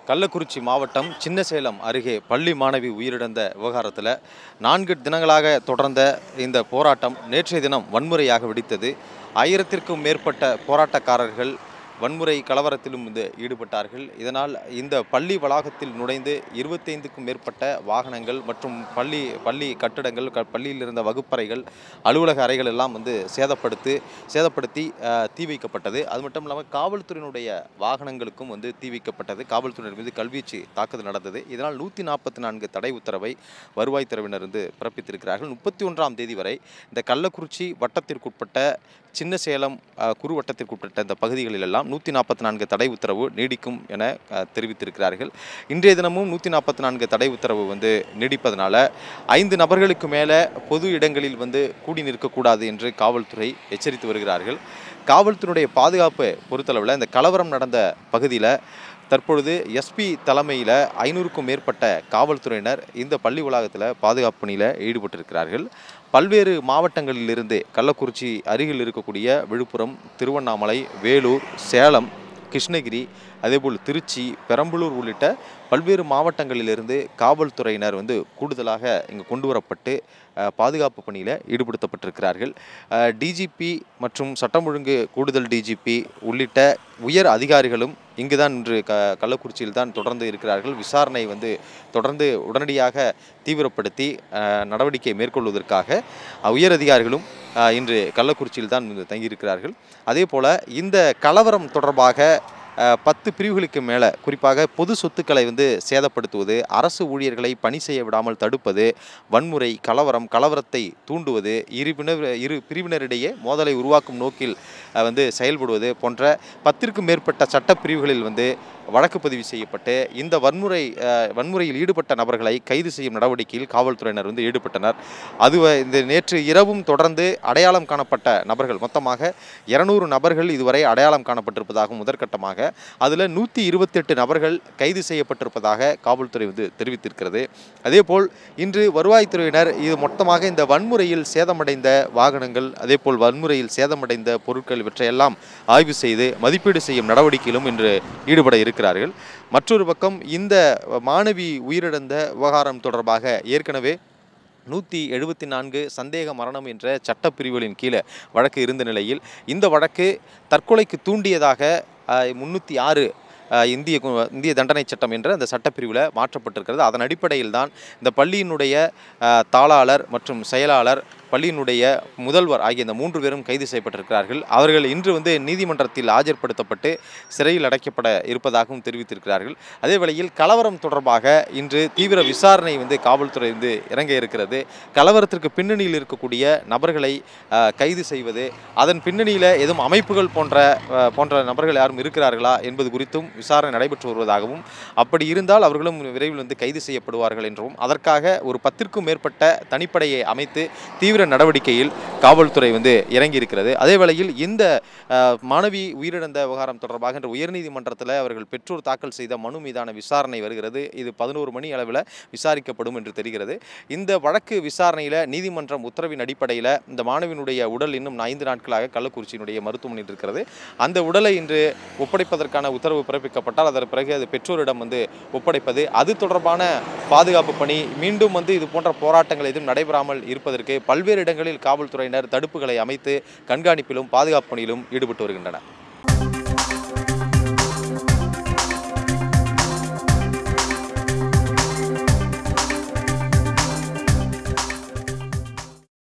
கள்ளக்குறிச்சி மாவட்டம் சின்னசேலம் அருகே பள்ளி மாணவி உயிரிழந்த விவகாரத்தில் 4 தினங்களாக தொடர்ந்த இந்த போராட்டம் நேற்றைய தினம் வன்முறையாக வெடித்தது. 1000க்கும் மேற்பட்ட போராட்டக்காரர்கள் வன்முறை கலவரத்திலும் ஈடுபட்டார்கள். இதனால் இந்த பள்ளி வளாகத்தில் நுழைந்து 25க்கும் மேற்பட்ட வாகனங்கள் மற்றும் பள்ளி கட்டிடங்கள், பள்ளியில் இருந்த வகுப்பறைகள், அலுவலக அறைகள் எல்லாம் சேதப்படுத்தி தீ வைக்கப்பட்டது. அது மட்டும் இல்லாமல் காவல்துறையினுடைய வாகனங்களுக்கும் தீ வைக்கப்பட்டது. காவல்துறையினர் மீது கல்வீச்சு தாக்குதல் நடந்தது. இதனால் 144 தடை உத்தரவை வருவாய்த்துறையினர் பிறப்பித்திருக்கிறார்கள். 31ஆம் தேதி வரை இந்த கள்ளக்குறிச்சி வட்டத்திற்குட்பட்ட சின்னசேலம் குறு வட்டத்திற்குட்பட்ட இந்த பகுதிகளிலெல்லாம் 144 தடை உத்தரவு நீடிக்கும் என தெரிவித்திருக்கிறார்கள். இன்றைய தினமும் 144 தடை உத்தரவு நீடிப்பதனால 5 நபர்களுக்கு மேலே பொது இடங்களில் கூடி நிற்கக்கூடாது என்று காவல்துறை எச்சரித்து வருகிறார்கள். காவல்துறையுடைய பாதுகாப்பு பொறுத்தளவில் இந்த கலவரம் நடந்த பகுதியில் தற்பொழுது எஸ்பி தலைமையில் 500க்கும் மேற்பட்ட காவல்துறையினர் இந்த பள்ளி வளாகத்தில் பாதுகாப்பு பணியில் ஈடுபட்டிருக்கிறார்கள். பல்வேறு மாவட்டங்களிலிருந்து கள்ளக்குறிச்சி அருகில் இருக்கக்கூடிய விழுப்புரம், திருவண்ணாமலை, வேலூர், சேலம், கிருஷ்ணகிரி, அதேபோல் திருச்சி, பெரம்பலூர் உள்ளிட்ட பல்வேறு மாவட்டங்களிலிருந்து காவல்துறையினர் கூடுதலாக இங்கு கொண்டு வரப்பட்டு பாதுகாப்பு பணியில் ஈடுபடுத்தப்பட்டிருக்கிறார்கள். டிஜிபி மற்றும் சட்டம் ஒழுங்கு கூடுதல் டிஜிபி உள்ளிட்ட உயர் அதிகாரிகளும் இங்குதான் இன்று கள்ளக்குறிச்சியில் தான் தொடர்ந்து இருக்கிறார்கள். விசாரணை தொடர்ந்து உடனடியாக தீவிரப்படுத்தி நடவடிக்கை மேற்கொள்வதற்காக உயர் அதிகாரிகளும் இன்று கள்ளக்குறிச்சியில் தான் தங்கியிருக்கிறார்கள். அதே போல் இந்த கலவரம் தொடர்பாக 10 பிரிவுகளுக்கு மேலே குறிப்பாக பொது சொத்துக்களை சேதப்படுத்துவது, அரசு ஊழியர்களை பணி செய்ய விடாமல் தடுப்பது, வன்முறை, கலவரத்தை தூண்டுவது, இரு பிரிவினரிடையே மோதலை உருவாக்கும் நோக்கில் செயல்படுவது போன்ற 10க்கும் மேற்பட்ட சட்டப்பிரிவுகளில் வழக்கு பதிவு செய்யப்பட்டு இந்த வன்முறையில் ஈடுபட்ட நபர்களை கைது செய்யும் நடவடிக்கையில் காவல்துறையினர் ஈடுபட்டனர். இந்த நேற்று இரவும் தொடர்ந்து அடையாளம் காணப்பட்ட நபர்கள் மொத்தமாக 200 நபர்கள் இதுவரை அடையாளம் காணப்பட்டிருப்பதாக முதற்கட்டமாக, அதில் 128 நபர்கள் கைது செய்யப்பட்டிருப்பதாக காவல்துறை தெரிவித்திருக்கிறது. அதேபோல் இன்று வருவாய்த்துறையினர் இது மொத்தமாக இந்த வன்முறையில் சேதமடைந்த வாகனங்கள், அதேபோல் வன்முறையில் சேதமடைந்த பொருட்கள் இவற்றையெல்லாம் ஆய்வு செய்து மதிப்பீடு செய்யும் நடவடிக்கையிலும் இன்று ஈடுபட இருக்கிறார்கள். மற்றொரு பக்கம் இந்த மாணவி உயிரிழந்த விவகாரம் தொடர்பாக ஏற்கனவே 174 சந்தேக மரணம் என்ற சட்டப்பிரிவுகளின் கீழே வழக்கு இருந்த நிலையில் இந்த வழக்கு தற்கொலைக்கு தூண்டியதாக 306 இந்திய தண்டனை சட்டம் என்ற அந்த சட்டப்பிரிவில் மாற்றப்பட்டிருக்கிறது. அதன் அடிப்படையில் தான் இந்த பள்ளியினுடைய தாளாளர் மற்றும் செயலாளர், பள்ளியினுடைய முதல்வர் ஆகிய இந்த 3 பேரும் கைது செய்யப்பட்டிருக்கிறார்கள். அவர்கள் இன்று நீதிமன்றத்தில் ஆஜர்படுத்தப்பட்டு சிறையில் அடைக்கப்பட இருப்பதாகவும் தெரிவித்திருக்கிறார்கள். அதே வேளையில் கலவரம் தொடர்பாக இன்று தீவிர விசாரணை காவல்துறை இறங்க இருக்கிறது. கலவரத்திற்கு பின்னணியில் இருக்கக்கூடிய நபர்களை கைது செய்வது, அதன் பின்னணியில் எதுவும் அமைப்புகள் போன்ற நபர்கள் யாரும் இருக்கிறார்களா என்பது குறித்தும் விசாரணை நடைபெற்று வருவதாகவும், அப்படி இருந்தால் அவர்களும் விரைவில் கைது செய்யப்படுவார்கள் என்றும், அதற்காக ஒரு 10க்கும் மேற்பட்ட தனிப்படையை அமைத்து தீவிர நடவடிக்கையில் காவல்துறை இறங்கி இருக்கிறது. அதே வேளையில் இந்த மாணவி உயிரிழந்த விவகாரம் தொடர்பாக இன்று உயர்நீதிமன்றத்தில் அவர்கள் பெற்றோர் தாக்கல் செய்த மனு மீதான விசாரணை வருகிறது. இது 11 மணி அளவில் விசாரிக்கப்படும் என்று தெரிகிறது. இந்த வழக்கு விசாரணையில் நீதிமன்றம் உத்தரவின் அடிப்படையில் இந்த மாணவியினுடைய உடல் இன்னும் 5 நாட்களாக கள்ளக்குறிச்சியினுடைய மருத்துவமனையில் இருக்கிறது. அந்த உடலை இன்று ஒப்படைப்பதற்கான உத்தரவு பிறப்பிக்கப்பட்டால் அதன் பிறகு அது பெற்றோரிடம் ஒப்படைப்பது, அது தொடர்பான பாதுகாப்பு பணி மீண்டும் இது போன்ற போராட்டங்கள் எதுவும் நடைபெறாமல் இருப்பதற்கு பல்வேறு இடங்களில் காவல்துறையினர் தடுப்புகளை அமைத்து கண்காணிப்பிலும் பாதுகாப்பு பணியிலும் ஈடுபட்டு வருகின்றனர்.